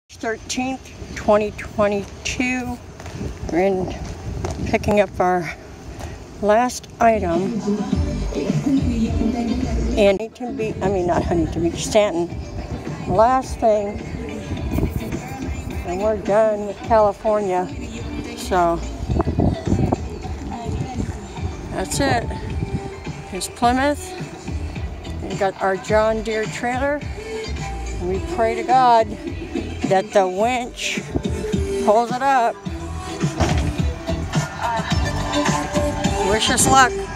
13th, 2022. We're picking up our last item in Huntington Beach, not Huntington Beach, Stanton. Last thing, and we're done with California. So that's it. Here's Plymouth. We got our John Deere trailer. We pray to God that the winch pulls it up. Wish us luck.